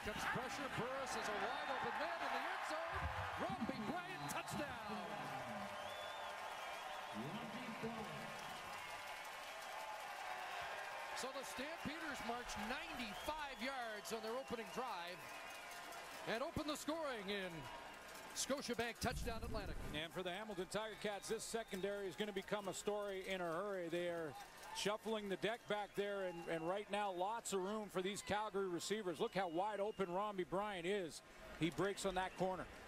comes pressure. Burris is a wide open man in the end zone. Romby Bryant, touchdown. So the Stampeders march 95 yards on their opening drive and open the scoring in Scotiabank touchdown Atlantic. And for the Hamilton Tiger Cats, this secondary is going to become a story in a hurry. They are shuffling the deck back there, and right now lots of room for these Calgary receivers. Look how wide open Romby Bryant is. He breaks on that corner.